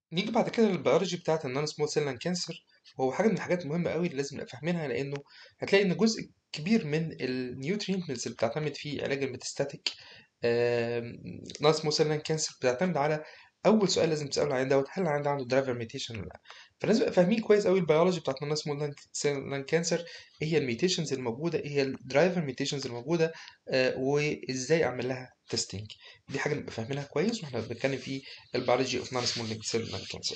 نيجي بعد كده للبيولوجي بتاعة النون سمول سيل لان كانسر. وهو حاجة من الحاجات المهمة قوي اللي لازم نبقى فاهمينها، لأنه هتلاقي إن جزء كبير من النيوترينتس اللي بتعتمد في علاج الميتاستاتيك نون سمول سيل لان كانسر بتعتمد على أول سؤال لازم تسأله العيان دوت: هل العيان ده عنده درايفر ميوتيشن ولا لأ؟ فلازم نبقى فاهمين كويس قوي البيولوجي بتاعة النون سمول سيل لان كانسر، إيه هي الميوتيشنز الموجودة، إيه هي الدرايفر ميوتيشنز الموجودة، وإزاي أعمل لها تيستينج. دي حاجة نبقى فاهمينها كويس واحنا بنتكلم في البيولوجي اوف نون سمول سيل لان كانسر.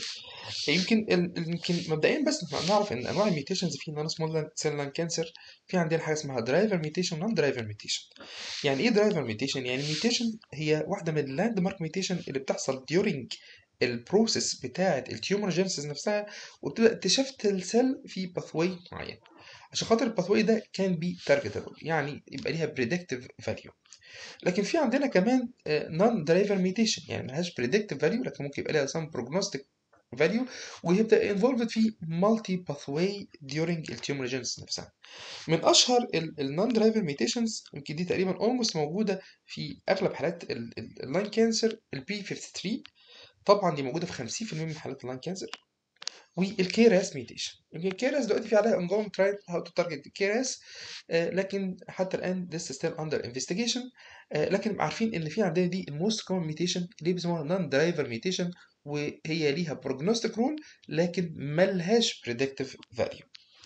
يمكن مبدئيا بس نعرف ان انواع الميوتيشنز في نون سمول سيل لان كانسر. في عندنا حاجه اسمها درايفر ميوتيشن ونون درايفر ميوتيشن. يعني ايه درايفر ميوتيشن؟ يعني ميوتيشن هي واحده من اللاند مارك ميوتيشن اللي بتحصل during البروسيس بتاعه التيومر جينيسيس نفسها، وبتبدا تشفت السيل في باثواي معين. عشان خاطر الباثواي ده كان بي تارجتبل، يعني يبقى ليها بريدكتيف فاليو. لكن في عندنا كمان نون درايفر ميوتيشن، يعني ملهاش بريدكتيف فاليو لكن ممكن يبقى ليها سام بروجنوستيك فاليو، ويبدا انفولفد في مالتي باثواي during التيومرجينس نفسها. من اشهر النون درايفر ميوتيشنز، يمكن دي تقريبا اولموست موجوده في اغلب حالات اللاين كانسر، البي 53. طبعا دي موجوده في 50% من حالات اللاين كانسر. والكيراس ميوتيشن، يمكن الكيراس دلوقتي في عليها ongoing trial how to target الكيراس، لكن حتى الان this is still under investigation. لكن عارفين ان في عندنا دي الموست كومن ميوتيشن اللي بيسموها نون درايفر ميوتيشن، وهي ليها prognostic rule لكن ملهاش predictive value.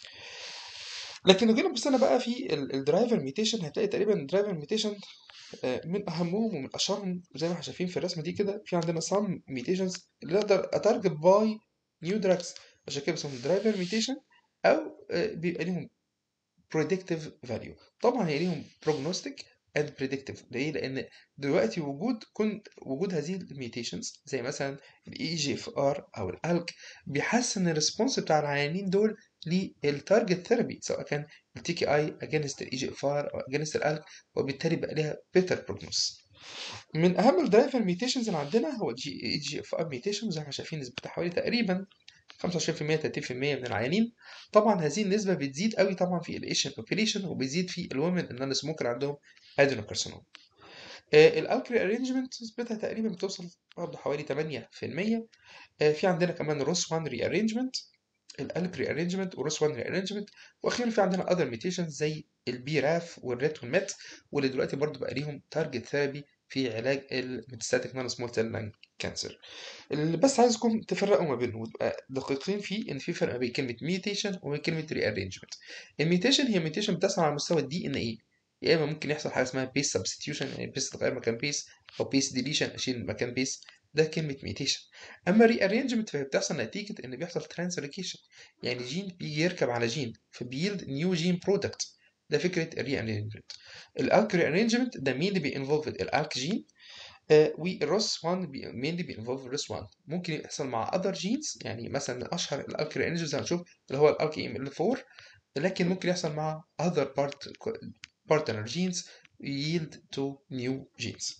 لكن لو جينا بصينا بقى في الدرايفر ميوتيشن، هتلاقي تقريبا الدرايفر ميوتيشن من اهمهم ومن اشهرهم زي ما احنا شايفين في الرسمه دي كده. في عندنا some mutations اللي اقدر اتارجت باي نيو دراجز، عشان كده بيسموهم درايفر ميوتيشن، او بيبقى ليهم predictive value. طبعا هي ليهم prognostic and predictive. ليه؟ لان دلوقتي وجود هذه الميوتيشنز زي مثلا الاي جي اف ار او الالك بيحسن الريسبونس بتاع العيانين دول للتارجت ثيرابي، سواء كان التي كي اي اجينست الاي جي اف ار او اجينست الالك، وبالتالي بقى ليها better prognosis. من اهم الدرايفر ميوتيشنز اللي عندنا هو الجي جي اف ار ميوتيشن، زي ما احنا شايفين نسبتها حوالي تقريبا 25% 30% من العيانين. طبعا هذه النسبه بتزيد قوي طبعا في الايشن بوبيليشن، وبتزيد في الومن النون سموكر عندهم ادينوكارسينوم. الالكري ارينجمنت نسبتها تقريبا بتوصل برضه حوالي 8%. في عندنا كمان روس 1 ري ارينجمنت، الالك ري ارينجمنت وروس 1 ري ارينجمنت. واخيرا في عندنا اذر ميوتيشنز زي البي راف والريت والميت، واللي دلوقتي برضه بقى ليهم تارجت ثيرابي في علاج الميتاستاتيك نون سمول سيل لان كانسر. اللي بس عايزكم تفرقوا ما بينهم وتبقى دقيقين فيه، ان في فرق ما بين كلمه ميوتيشن وبين كلمه ري ارينجمنت. الميوتيشن هي ميوتيشن بتحصل على مستوى الدي ان ايه، يا اما ممكن يحصل حاجه اسمها بيس سبستيوشن، يعني بيس تغير مكان بيس، او بيس ديليشن اشيل مكان بيس. ده كلمه ميوتيشن. اما ري ارينجمنت فهي بتحصل نتيجه ان بيحصل ترانسلوكيشن، يعني جين بيجي يركب على جين فبيلد نيو جين برودكت. ده فكره الري ارينجمنت. الالك ري ارينجمنت ده مين اللي بينفولف الالك جين، والروس 1 مينلي بينفولف الروس 1. ممكن يحصل مع اذر جينز، يعني مثلا من اشهر الالكري انرجيز هنشوف اللي هو الالكي ام ال 4، لكن ممكن يحصل مع other partner genes yield to new genes.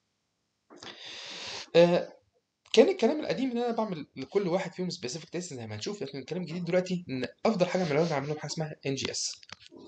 آه، كان الكلام القديم ان انا بعمل لكل واحد فيهم سبيسيفيك تيست زي ما هنشوف، لكن الكلام الجديد دلوقتي ان افضل حاجه من الاول نعملهم حاجه اسمها ان جي اس،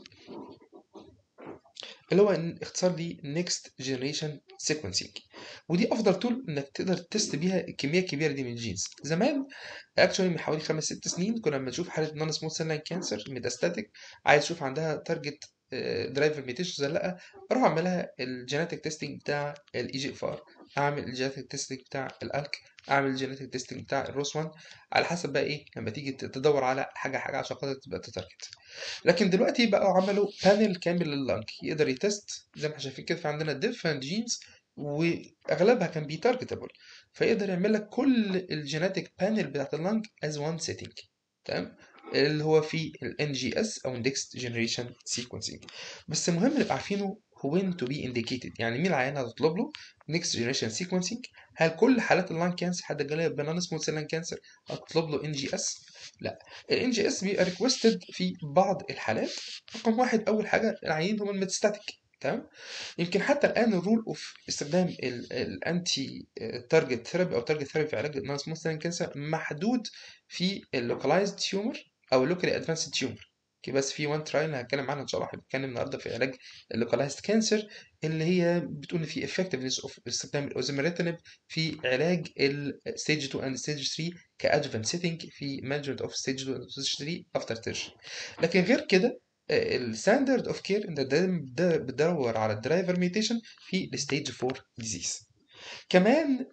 اللي هو اختصار لي نيكست جنريشن سيكونسينج. ودي افضل تول انك تقدر تست بيها الكميه الكبيره دي من الجينز. زمان اكشولي من حوالي 5 6 سنين كنا لما نشوف حاله نون سمول سيل لاين كانسر ميتاستاتيك، عايز اشوف عندها تارجت درايفر ميوتيشن ولا لا، اروح اعملها الجينيتك تيستنج بتاع الاي جي اف ار، اعمل الجينيتك تيستنج بتاع الالك، اعمل الجينيتك تيستنج بتاع الروس 1، على حسب بقى ايه لما تيجي تدور على حاجه عشان خاطر تبقى تتارجت. لكن دلوقتي بقوا عملوا بانل كامل لللنج يقدر يتست زي ما احنا شايفين كده. في عندنا different genes واغلبها كان بي تارجتبل، فيقدر يعمل لك كل الجيناتيك بانل بتاعت اللنج از وان سيتنج. تمام، اللي هو في ال NGS او Next Generation Sequencing. بس المهم نبقى عارفينه when to be indicated، يعني مين العيان هتطلب له Next Generation Sequencing. هل كل حالات اللان كانسر حد جاله بنان سمول سيل لان كانسر هتطلب له NGS؟ لا، ال NGS بيبقى ريكوستد في بعض الحالات. رقم واحد اول حاجه العيانين هم الميتاستاتيك. تمام، يمكن حتى الان الرول اوف استخدام الانتي تارجت ثيرابي او تارجت ثيرابي في علاج النون سمول سيل كانسر محدود في اللوكلايزد تيومر او اللوكالي ادفانسد تيومر. بس في وان ترايل هتكلم عنها ان شاء الله، هنتكلم النهارده في علاج اللوكلايزد كانسر اللي هي بتقول ان في effectiveness of استخدام الاوزيميريتينib في علاج الستيج 2 and stage 3 كادجuvant setting في management of stage 2 and stage 3 after tertiary. لكن غير كده الستاندرد اوف كير انت ده بتدور على الدرايفر ميوتيشن في الستيج 4 ديزيز. كمان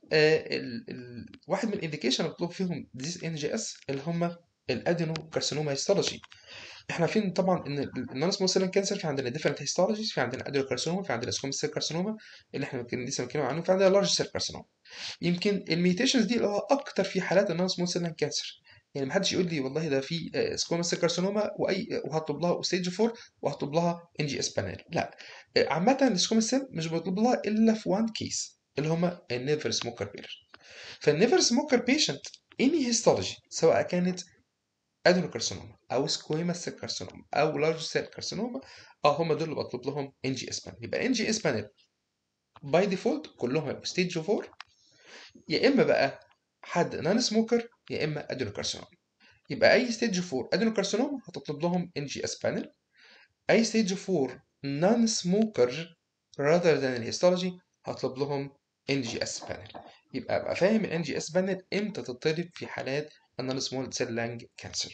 واحد من الانديكيشن اللي مطلوب فيهم ديزيز ان جي اس اللي هم الادينو كارسينوما هيستولوجي. احنا عارفين طبعا ان النون سمول سيل كانسر في عندنا ديفرنت هيستولوجيز، في عندنا ادينو كارسينوما، في عندنا سكومس سيل كارسينوما اللي احنا كنا لسه بنتكلم عنه، في عندنا لارج سيل كارسينوما. يمكن الميوتيشنز دي اللي هو اكتر في حالات النون سمول سيل كانسر. يعني ما حدش يقول لي والله ده في سكومس سيل كارسينوما وهطلب لها ستيج 4 وهطلب لها ان جي اس بانل، لا. عامه السكومس سيل مش بطلب لها الا في وان كيس اللي هما النيفر سموكر بير. فالنيفر سموكر بيشنت اني هيستولوجي سواء كانت ادينوكارسينوما او سكويما سيل كارسينوما او لارج سيل كارسينوما، هم دول اللي بطلب لهم ان جي اس بانل. يبقى ان جي اس بانل باي ديفولت كلهم هيبقوا ستيج 4، يا اما بقى حد نون سموكر يا اما ادينوكارسينوما. يبقى اي ستيج 4 ادينوكارسينوما هتطلب لهم ان جي اس بانل. اي ستيج 4 نون سموكر rather than الهيستولوجي هطلب لهم ان جي اس بانل. يبقى ابقى فاهم الان جي اس بانل امتى تطلب في حالات النون سمول سيل لانج كانسر.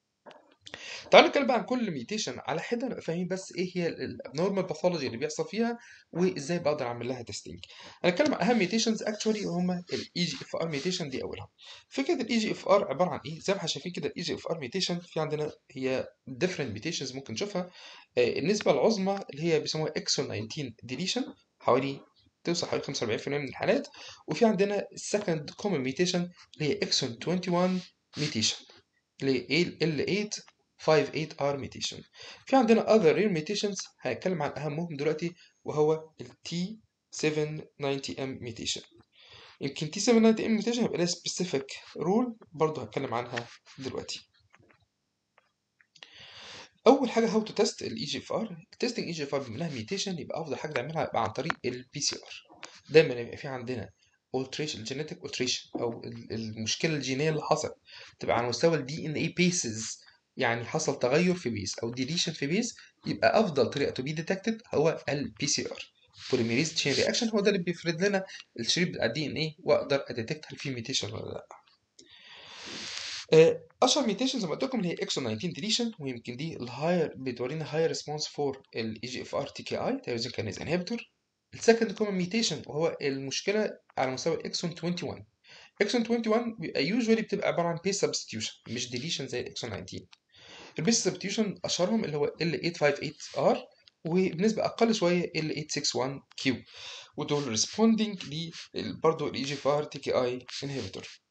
تعالوا نتكلم بقى عن كل ميوتيشن على حده نبقى فاهمين بس ايه هي الابنورمال باثولوجي اللي بيحصل فيها وازاي بقدر اعمل لها تيستنج. هنتكلم عن اهم ميوتيشنز اكشولي وهم الاي جي اف ار ميوتيشن دي اولها. فكره الاي جي اف ار عباره عن ايه؟ زي ما احنا شايفين كده الاي جي اف ار ميوتيشن في عندنا هي ديفرنت ميوتيشنز ممكن نشوفها. النسبه العظمى اللي هي بيسموها اكسون 19 ديليشن حوالي توصل حوالي 45% من الحالات. وفي عندنا السكند كومن ميوتيشن اللي هي اكسون 21 ميوتيشن اللي هي ال 858R mutation. في عندنا other rare mutations هنتكلم عن أهمهم دلوقتي وهو ال T790M mutation. يمكن T790M mutation هيبقى لها specific rule برضه هتكلم عنها دلوقتي. أول حاجة how to test ال EGFR. testing EGFR بما إنها mutation يبقى أفضل حاجة نعملها يبقى عن طريق ال PCR. دايما يبقى في عندنا alteration genetic alteration أو المشكلة الجينية اللي حصلت تبقى على مستوى ال DNA bases، يعني حصل تغير في بيس او ديليشن في بيس، يبقى افضل طريقه تو بي ديتكتد هو البي سي ار بوليميريز تشين رياكشن. هو ده اللي بيفرد لنا الشريط بتاع الدي ان ايه واقدر اديتكت هل في ميوتيشن ولا لا. اشهر ميوتيشن زي ما قلت لكم اللي هي اكسون 19 ديليشن، ويمكن دي الهاير بتورينا هاي ريسبونس فور الاي جي اف ار تي كي اي تيروزين كانيز انهبيتور. السكند كومن ميوتيشن وهو المشكله على مستوى الاكسون 21. اكسون 21 بيبقى يوجوالي بتبقى عباره عن بيس سبستيوشن مش ديليشن زي الاكسون 19. البيس سبستيوشن اشهرهم اللي هو L858R وبنسبه اقل شويه L861Q، ودول ريسبوندنج برضه الاي جي فار تي كي اي انهبيتور.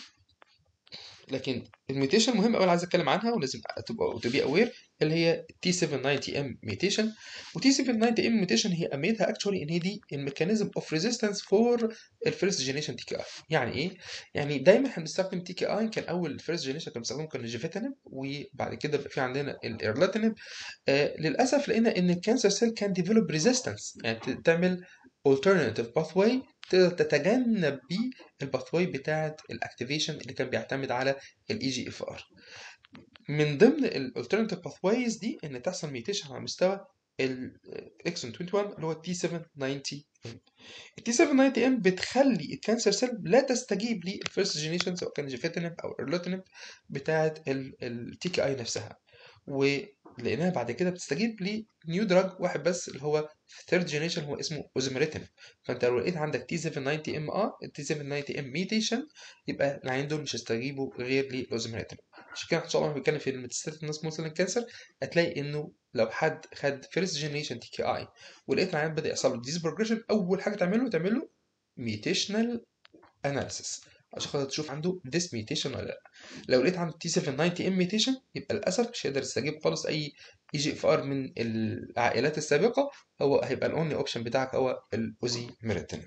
لكن الميوتيشن المهمه قوي عايز اتكلم عنها ولازم تبقى اوير اللي هي T790M ميوتيشن. و T790M ميوتيشن هي اهميتها اكشولي ان هي دي الميكانيزم اوف ريزيستنس فور الفيرست جينيشن تي كي اي. يعني ايه؟ يعني دايما احنا بنستخدم تي كي اي، كان اول الفيرست جينيشن كنا بنستخدمه كان الجيفيتانيب وبعد كده بقى في عندنا الايرلاتينيب. للاسف لقينا ان الكانسر سيل كان ديفلوب ريزيستنس، يعني تعمل alternative pathway تقدر تتجنب بيه الباثواي بتاعه الاكتيفيشن اللي كان بيعتمد على الاي جي اف ار. من ضمن الالترناتيف باثوايز دي ان تحصل ميوتيشن على مستوى الاكسون 21 اللي هو التي 790 ام. التي 790 ام بتخلي الكانسر سيل لا تستجيب للفيرست جينيشن سواء كان جيفيتينيب او ايرلوتينيب بتاعه التي كي اي نفسها، ولقيناها بعد كده بتستجيب لنيو دراج واحد بس اللي هو ثيرد جينيشن هو اسمه اوزيميريتينيب. فانت لو لقيت عندك تي 790 ام التي 790 ام ميوتيشن يبقى العيان دول مش هيستجيبوا غير للاوزيميريتينيب. عشان كده ان شاء الله لما بنتكلم في الميتاستاتيك نون سمول سيل كانسر هتلاقي انه لو حد خد فيرست جينيشن تي كي اي ولقيت العيان بدا يحصل له ديز بروجريشن، اول حاجه تعمل له ميوتيشنال اناليسيس عشان خاطر تشوف عنده ديس ميوتيشن ولا لا. لو لقيت عنده تي 790 ام ميوتيشن يبقى للاسف مش هيقدر يستجيب خالص اي اي جي اف ار من العائلات السابقه، هو هيبقى الاونلي اوبشن بتاعك هو الاوزيميريتينيب.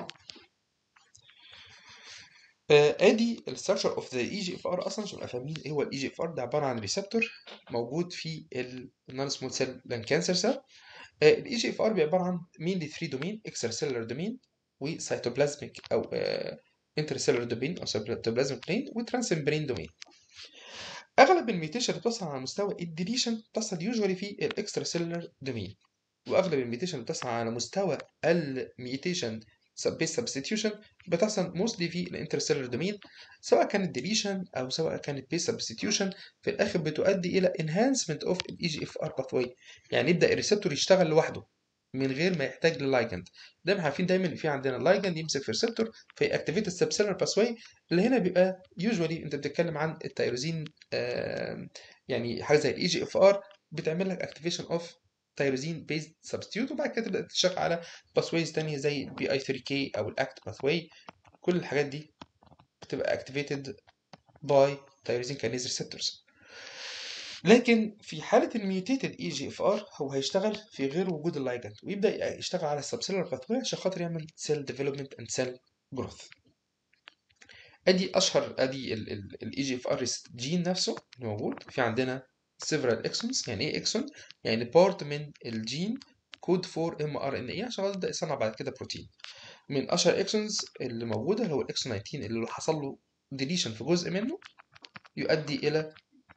ادي الستراكشر اوف ذا اي جي اف ار. اصلا عشان نبقى فاهمين ايه هو الاي جي اف ار، ده عباره عن ريسبتور موجود في النون سمول سيل لان كانسر سيل. الاي جي اف ار بيعبر عن مينلي 3 دومين: اكسترا سيلولار دومين وسيتوبلازميك او انترسيلولار دومين او سيتوبلازميك دومين وترانسمبرين دومين. اغلب الميوتيشن اللي بتحصل على مستوى الديليشن بتحصل يوجوالي في الاكسترا سيلولار دومين. واغلب الميوتيشن اللي بتحصل على مستوى الميوتيشن بيس سبستيتيوشن بتحصل موستلي في الانترستيلر دومين، سواء كانت ديليشن او سواء كانت بيس سبستيتيوشن، في الاخر بتؤدي الى انهانسمنت اوف الاي جي اف ار باثوي، يعني يبدا الريسبتور يشتغل لوحده من غير ما يحتاج للايجند. دايما عارفين دايما ان في عندنا لايجند يمسك في الريسبتور فيأكتيفيت السبسيلر باثوي، اللي هنا بيبقى يوجوالي انت بتتكلم عن التيروزين، يعني حاجه زي الاي جي اف ار بتعمل لك اكتيفيشن اوف تيروزين بيزد سبستيوت، وبعد كده تبدا تشتغل على باثويز تانية زي بي اي 3 كي او الاكت باثوي. كل الحاجات دي بتبقى اكتيفيتد باي تيروزين كاينيز ريسبتورز. لكن في حاله الميوتيتد اي جي اف ار هو هيشتغل في غير وجود اللايجند، ويبدا يشتغل على السبسيلر باثوي عشان خاطر يعمل سيل ديفلوبمنت اند سيل جروث. ادي الاي جي اف ار جين نفسه موجود في عندنا several exons. يعني ايه اكسون؟ يعني بارت من الجين كود فور ام ار ان اي عشان يبدا يصنع بعد كده بروتين. من اشهر اكسونز اللي موجوده اللي هو الاكسون 19 اللي حصل له ديليشن في جزء منه يؤدي الى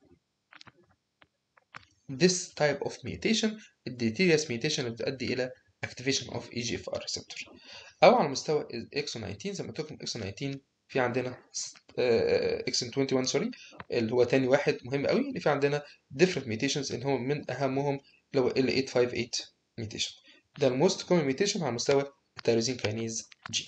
this type of mutation، الديليتيريوس mutation اللي بتؤدي الى activation of EGFR receptor. او على مستوى الاكسون 19 زي ما قلت لكم اكسون 19 في عندنا اكسون 21 سوري اللي هو تاني واحد مهم قوي، اللي في عندنا different mutations اللي هو من اهمهم اللي هو L858 mutation. ده الموست كومن mutation على مستوى التيروزين كاينيز جين.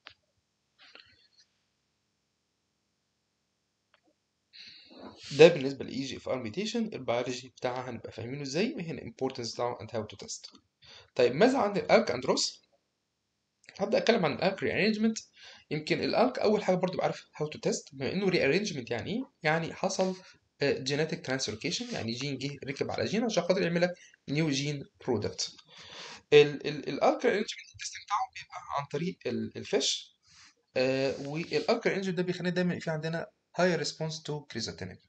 ده بالنسبه للاي جي اف ار ميوتيشن. البيولوجي بتاعها هنبقى فاهمينه ازاي وهي الامبورتنس بتاعه and how to test. طيب ماذا عن الالك اند روس؟ هبدا اتكلم عن الالك ري ارينجمنت. يمكن الالك اول حاجه برضو بعرف هاو تو تيست، بما انه ري ارينجمنت يعني ايه؟ يعني حصل جينيتك ترانسلوكيشن، يعني جين جه ركب على جين عشان خاطر يعمل لك نيو جين برودكت. الالك ري ارينجمنت التست بتاعه بيبقى عن طريق الفيش، والالك ري ارينجمنت ده بيخلينا دايما في عندنا هاي ريسبونس تو كريزاتينين.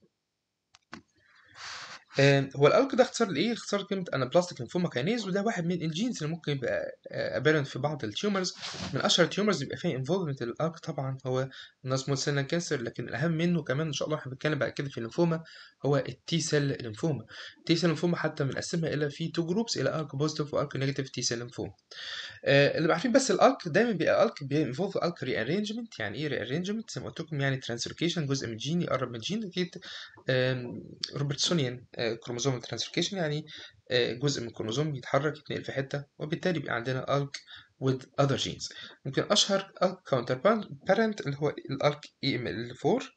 هو الالك ده اختصار لايه؟ اختصار كلمه انابلاستيك لينفوما كاينيز، وده واحد من الجينز اللي ممكن يبقى ابيرنت في بعض التيومرز. من اشهر التيومرز بيبقى فيها انفولفمنت الالك طبعا هو النون سيل كانسر، لكن الاهم منه كمان ان شاء الله احنا بنتكلم بعد كده في اللينفوما هو التي سيل لينفوما. التي سيل لينفوما حتى بنقسمها الى في تو جروبس، الى الك بوزيتيف والك نيجاتيف تي سيل لينفوما. اللي عارفين بس الالك دايما بيبقى الك بينفولف الك ري ارينجمنت. يعني ايه ري ارينجمنت؟ زي ما قلت لكم يعني ترانسلوكيشن، جزء من جين يقرب من جين. اكيد روبرتسونيان كروموزوم ترانسلوكيشن، يعني جزء من الكروموزوم يتحرك يتنقل في حته، وبالتالي بيبقى عندنا الك with other genes. ممكن اشهر الك كاونتر بارنت اللي هو الالك اي ام ال 4.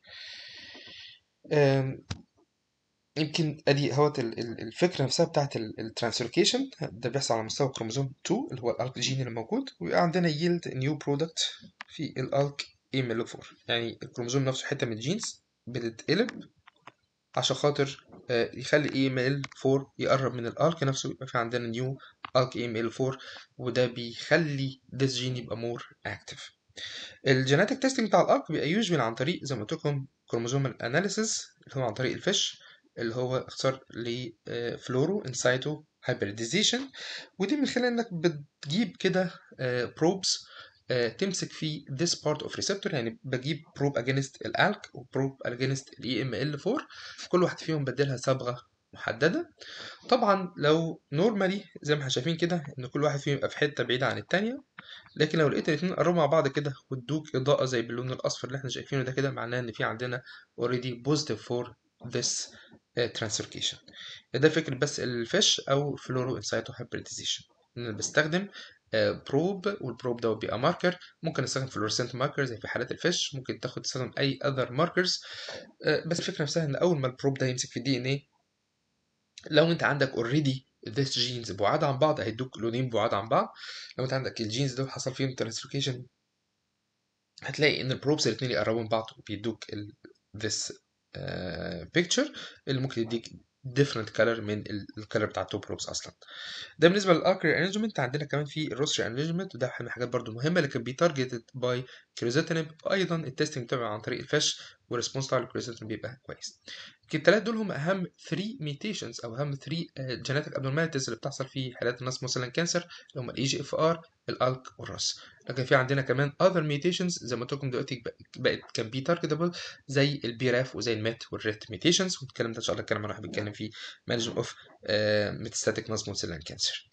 يمكن ادي اهوت الفكره نفسها بتاعت الترانسلوكيشن ده بيحصل على مستوى كروموزوم 2 اللي هو الالك جين اللي موجود، ويبقى عندنا ييلد نيو برودكت في الالك ام ال 4. يعني الكروموزوم نفسه حته من الجينز بتتقلب عشان خاطر يخلي اي ام ال 4 يقرب من الالك نفسه، يبقى في عندنا نيو الك اي ام ال 4، وده بيخلي this جين يبقى مور اكتف. الجيناتيك تيستنج بتاع الالك بيبقى يوجوال عن طريق زي ما قلت لكم كروموزومال اناليسيس اللي هو عن طريق الفيش، اللي هو اختصار لفلورو انسايتو هايبريديزيشن. ودي من خلال انك بتجيب كده بروبس تمسك في this part of receptor. يعني بجيب بروب against الالك وبروب against الاي ام ال 4، كل واحد فيهم بديلها صبغه محدده. طبعا لو نورمالي زي ما احنا شايفين كده ان كل واحد فيهم يبقى في حته بعيده عن الثانيه، لكن لو لقيت الاتنين قربوا مع بعض كده وادوك اضاءه زي باللون الاصفر اللي احنا شايفينه ده، كده معناه ان في عندنا already positive for this translocation. ده فكرة بس الفيش او فلورو انسايتو هايبريديزيشن، ان انا بستخدم بروب، والبروب ده بيبقى ماركر. ممكن استخدم فلورسنت ماركر زي في حالات الفيش، ممكن تستخدم اي اذر ماركرز. بس الفكرة نفسها ان اول ما البروب ده يمسك في الدي ان ايه، لو انت عندك اوريدي this genes بعاد عن بعض هيدوك لونين بعاد عن بعض. لو انت عندك الجينز دول حصل فيهم ترانسلوكيشن هتلاقي ان البروبس الاثنين يقربوا من بعض وبيدوك this picture اللي ممكن يديك different color من الكالر بتاع التو بروبس اصلا. ده بالنسبه للارك ارينجمنت. عندنا كمان في الروس ارينجمنت، وده من الحاجات برضو مهمه لكن بيتارجتد باي كريزاتينيب، وايضا التستنج بتاعه عن طريق الفش، والريسبونس بتاع الكريزاتينيب بيبقى كويس. الثلاث دول هم اهم 3 ميوتيشنز او اهم 3 جينيتك ابنورماليتيز اللي بتحصل في حالات الناس مثلا كانسر، اللي هم الاي جي اف ار، الالك والراس. لكن في عندنا كمان other mutations زي ما قلت لكم دلوقتي بقت كان بي تارجتبل، زي البي راف وزي الميت والريت ميوتيشنز، والكلام ده ان شاء الله الكلام انا بنتكلم فيه مانجمنت اوف ميتاستاتيك نون سمول سيل لان كانسر.